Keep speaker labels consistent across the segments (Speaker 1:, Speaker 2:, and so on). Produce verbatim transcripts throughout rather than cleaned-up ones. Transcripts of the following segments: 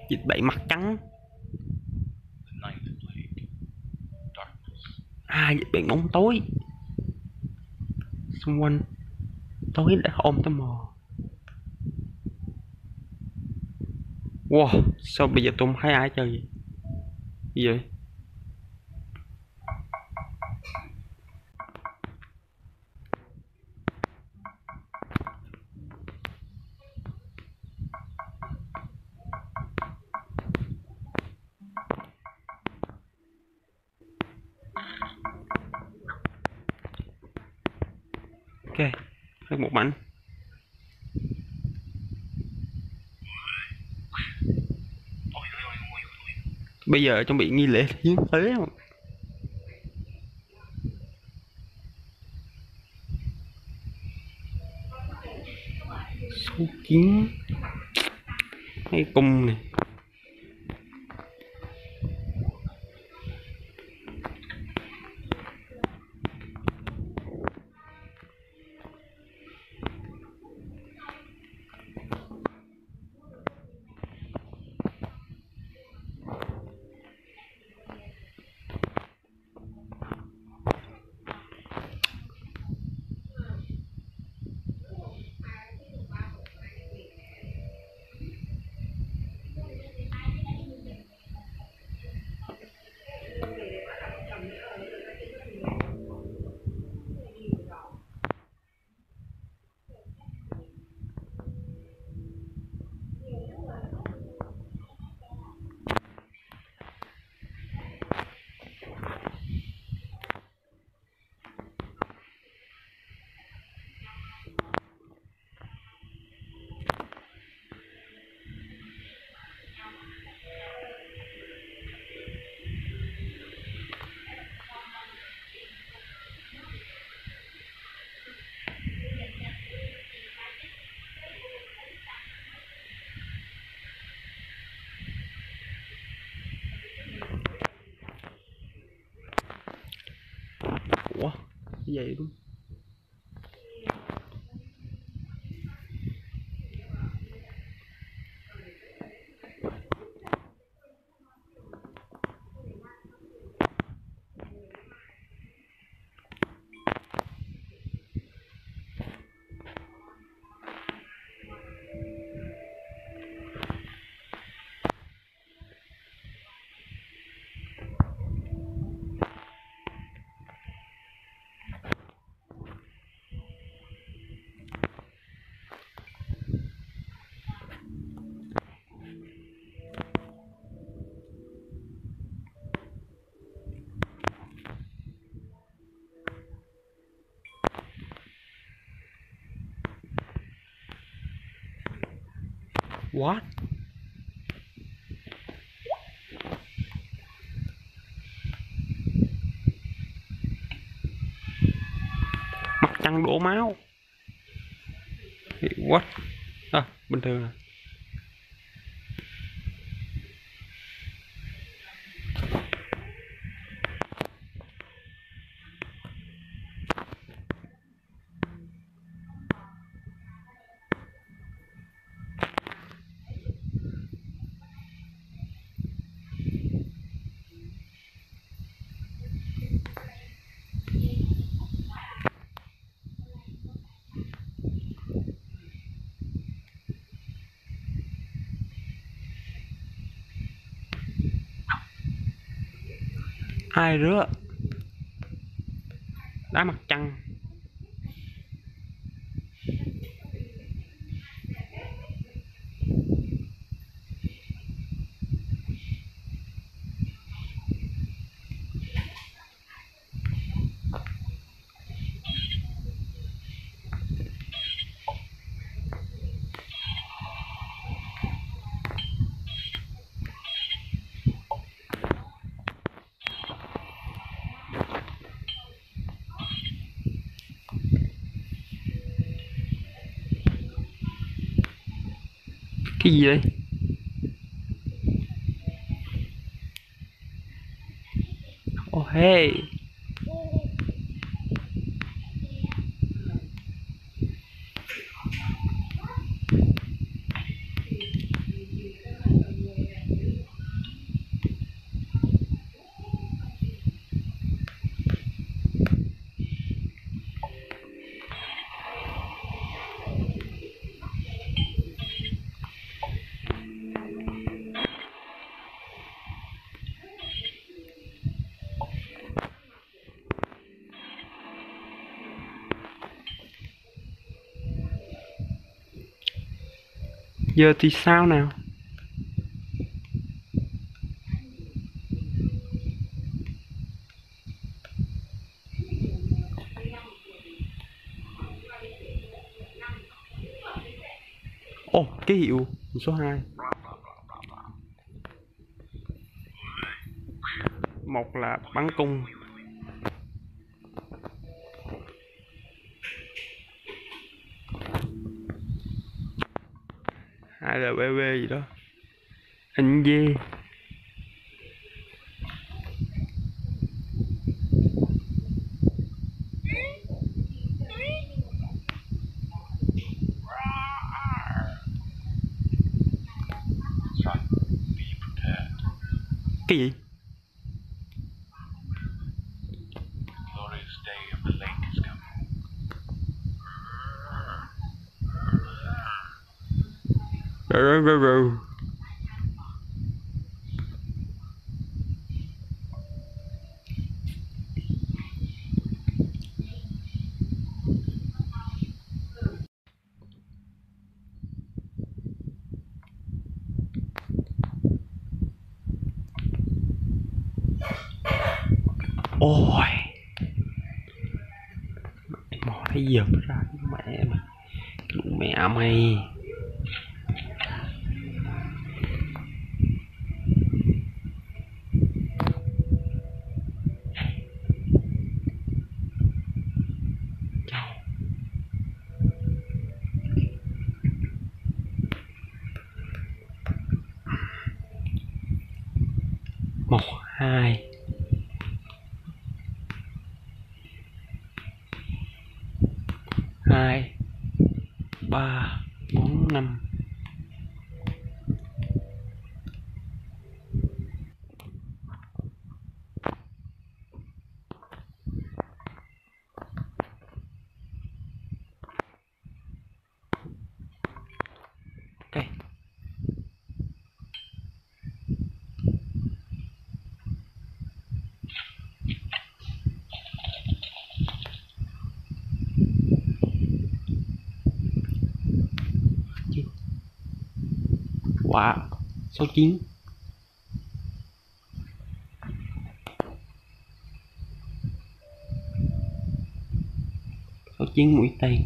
Speaker 1: Dịch bệnh mặt trắng. À, dịch bệnh bóng tối. Xung quanh tối đã ôm tới mò. Wow, sao bây giờ tôi không thấy ai chơi gì? Gì vậy? Ok, hết một mảnh. Bây giờ chuẩn bị nghi lễ hiến tế không? Số kiến hay cung này. Ủa, cái gì đúng? What? Mặt trăng đổ máu. What? À, bình thường à. Ai rứa? Đá mặt trăng. Cái gì đây? Oh hey. Giờ thì sao nào? Ồ, oh, ký hiệu số hai. Một là bắn cung, hai là bê bê gì đó, hình dê. Cái gì? Rờ rờ rờ rờ. Ôi, mò thấy giật ra mẹ mày, mẹ mày. Một hai hai ba bốn năm. Ok, wow, số chín. Số chín mũi tên.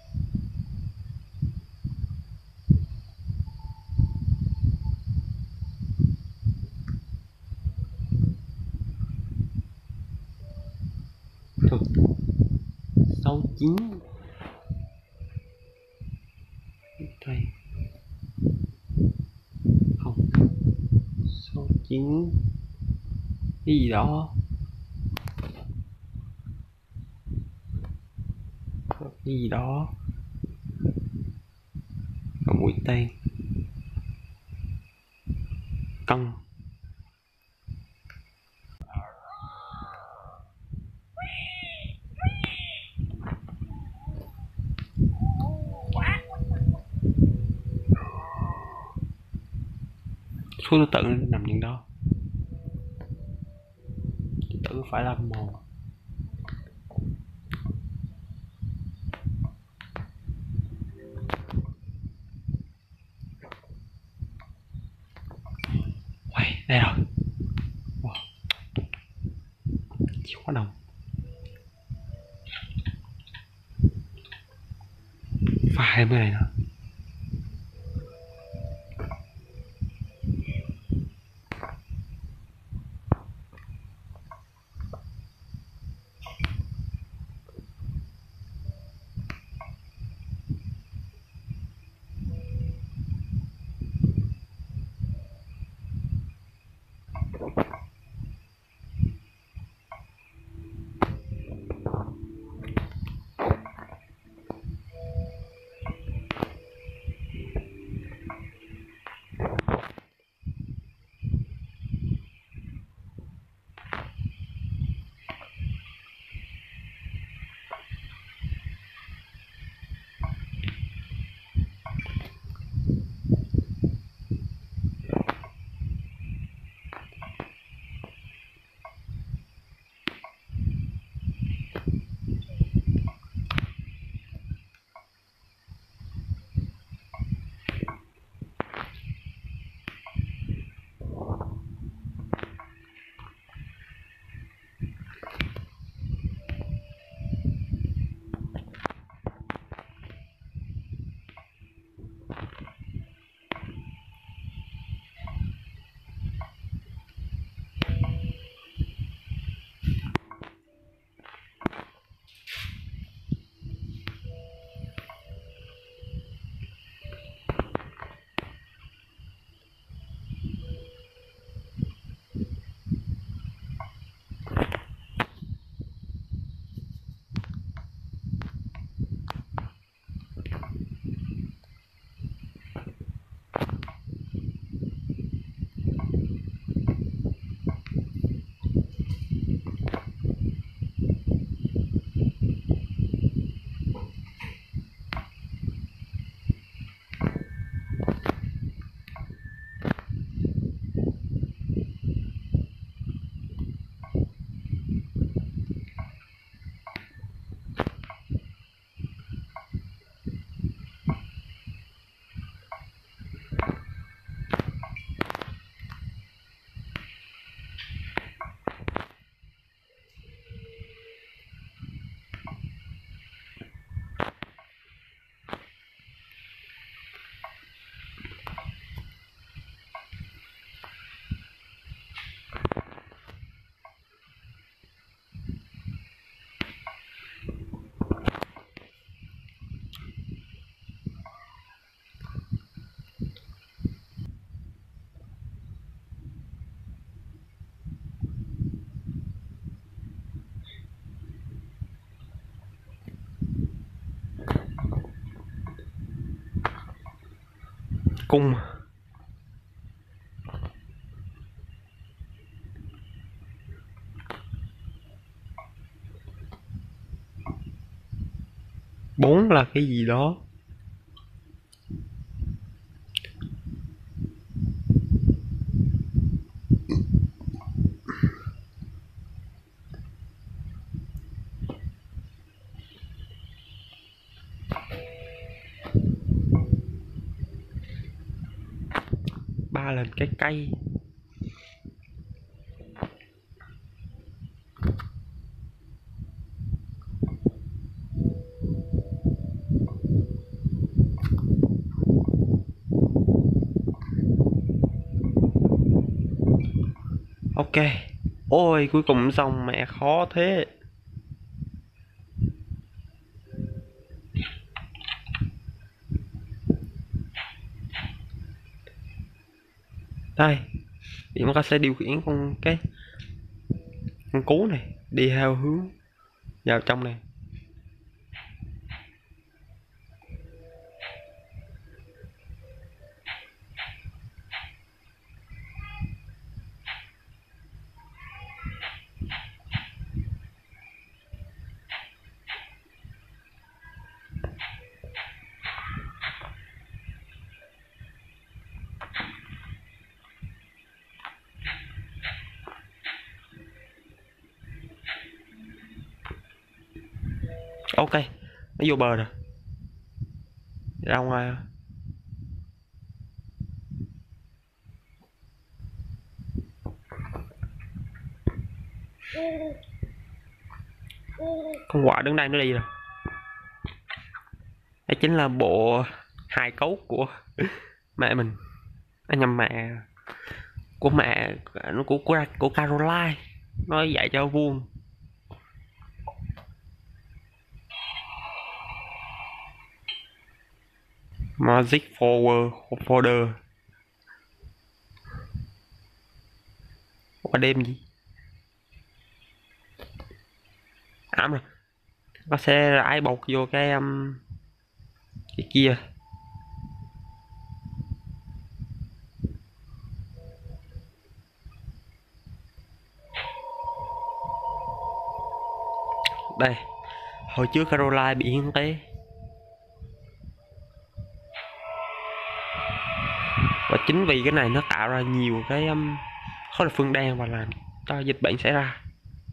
Speaker 1: Thôi, số chín đây. Không, số chín cái gì đó, cái gì đó, và mũi tên cong. Số thứ tự nằm những đó, thứ tự phải là một. Uầy, đây rồi. Wow. Chịu quá đồng. Phải cái này nữa. cung. Bốn là cái gì đó. Ba lên cái cây. Ok. Ôi cuối cùng xong, mẹ khó thế. Đây, điểm ta sẽ điều khiển con cái con cú này đi theo hướng vào trong này. Ok, nó vô bờ rồi. Ra ngoài. Con quạ đứng đây nó đi rồi. Đây chính là bộ hài cốt của mẹ mình. À, nhầm, mẹ của mẹ nó của của của Caroline. Nó dạy cho vuông. Magic forward folder. Qua đêm gì? Ảm rồi. Nó sẽ rải bột vô cái um, cái kia. Đây, hồi trước Caroline bị hiến tế. Và chính vì cái này nó tạo ra nhiều cái um, khối lập phương đen và làm cho dịch bệnh xảy ra.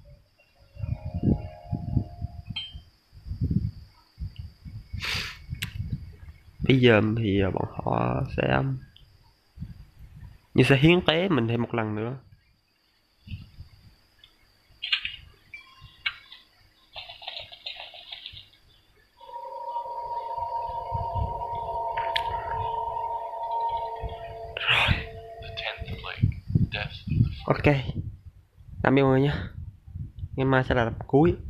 Speaker 1: Bây giờ thì bọn họ sẽ um, như sẽ hiến tế mình thêm một lần nữa. Ok, tạm biệt mọi người nhé. Ngày mai sẽ là tập cuối.